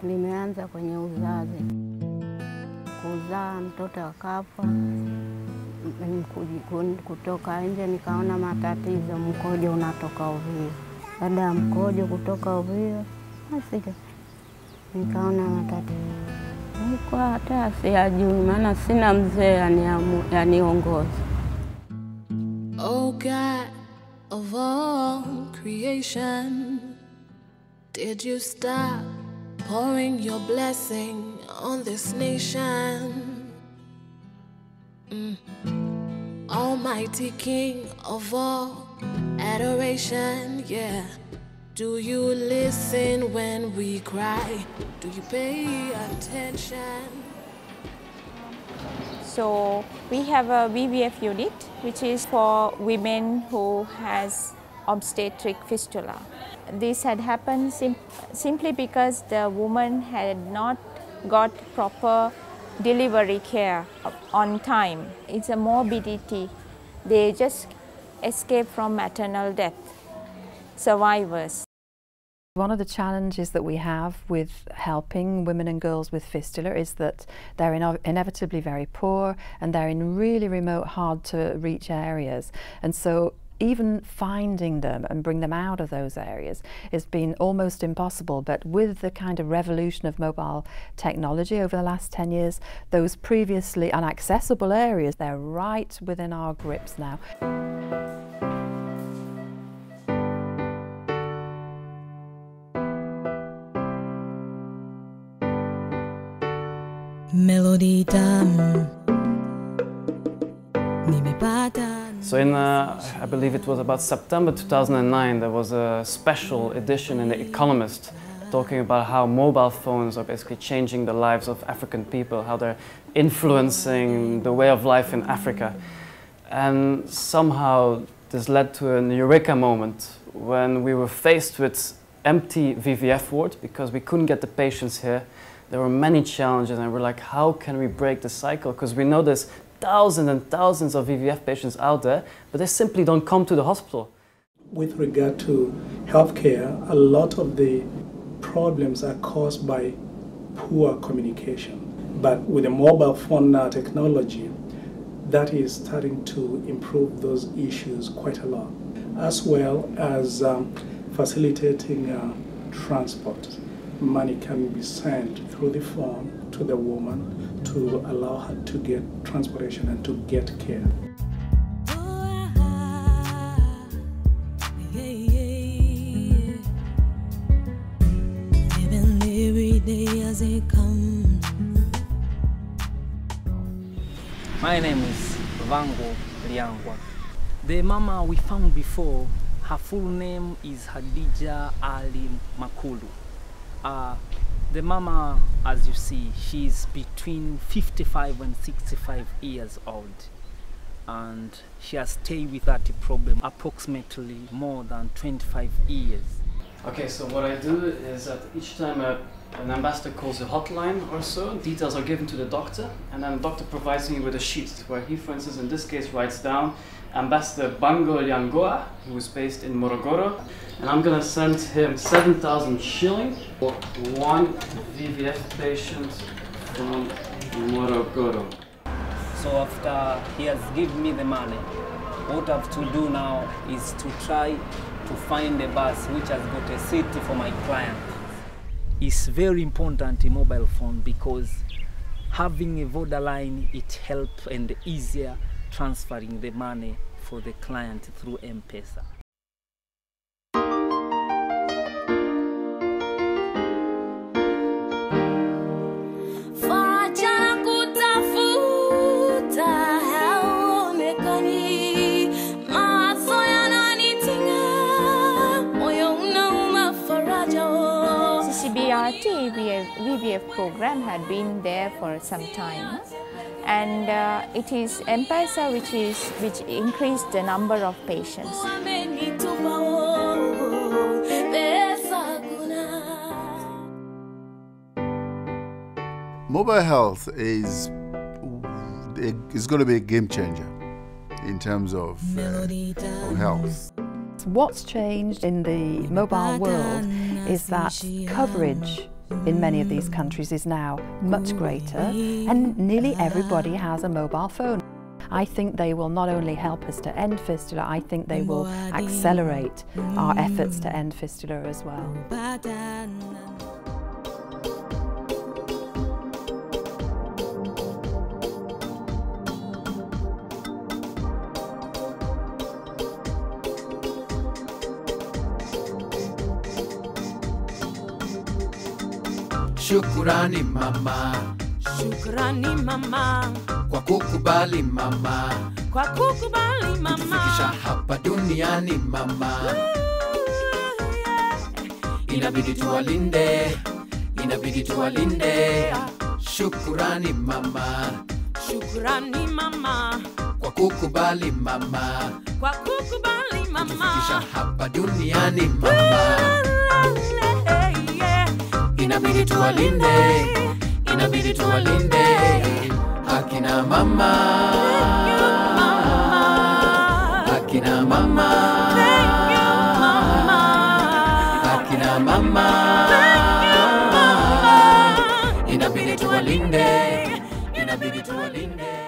limeanza kwenye uzazi. Kuzaa mtoto akafa, kutoka nje nikaona matatizo, mkojo unatoka ovyo. Baada ya mkojo kutoka ovyo, basi nikaona matatizo. Nilikuwa hata siyajui, maana sina mzee aniongoza. Oh God of all creation, did you stop pouring your blessing on this nation? Almighty King of all adoration, yeah. Do you listen when we cry? Do you pay attention? So we have a VVF unit, which is for women who has obstetric fistula. This had happened simply because the woman had not got proper delivery care on time. It's a morbidity. They just escape from maternal death, survivors. One of the challenges that we have with helping women and girls with fistula is that they're inevitably very poor and they're in really remote, hard to reach areas. And so even finding them and bring them out of those areas has been almost impossible. But with the kind of revolution of mobile technology over the last 10 years, those previously inaccessible areas, they're right within our grips now. Melody So in, I believe it was about September 2009, there was a special edition in The Economist talking about how mobile phones are basically changing the lives of African people, how they're influencing the way of life in Africa. And somehow this led to an eureka moment when we were faced with empty VVF wards because we couldn't get the patients here. There were many challenges and we're like, how can we break the cycle? Because we know there's thousands and thousands of VVF patients out there, but they simply don't come to the hospital. With regard to healthcare, a lot of the problems are caused by poor communication. But with the mobile phone technology, that is starting to improve those issues quite a lot, as well as facilitating transport. Money can be sent through the phone to the woman to allow her to get transportation and to get care. My name is Vango Liangwa. The mama we found before, her full name is Hadija Ali Makulu. The mama, as you see, she's between 55 and 65 years old, and she has stayed with that problem approximately more than 25 years. Okay, so what I do is that each time an ambassador calls a hotline or so, details are given to the doctor, and then the doctor provides me with a sheet where he, for instance, in this case, writes down Ambassador Bango Liangoa, who is based in Morogoro, and I'm going to send him 7,000 shillings for one VVF patient from Morogoro. So after he has given me the money, what I have to do now is to try to find a bus which has got a seat for my client. It's very important in mobile phone because having a borderline, it helps and easier transferring the money for the client through M-Pesa. CCBRT VVF program had been there for some time, and it is M-Pesa which increased the number of patients. Mobile health is going to be a game changer in terms of health. What's changed in the mobile world is that coverage in many of these countries is now much greater, and nearly everybody has a mobile phone. I think they will not only help us to end fistula, I think they will accelerate our efforts to end fistula as well. Shukrani mama, Shukrani mama, kwa kukubali mama, kwa kukubali mama, kutufikisha hapa duniani mama. Inabidi tuwalinde, inabidi tuwalinde. Shukrani mama, Shukrani mama, kwa kukubali mama, kwa kukubali mama, kutufikisha hapa duniani mama. Inabidi tuwalinde, inabidi tuwalinde. Akina mama, akina mama, akina mama, inabidi tuwalinde, inabidi tuwalinde.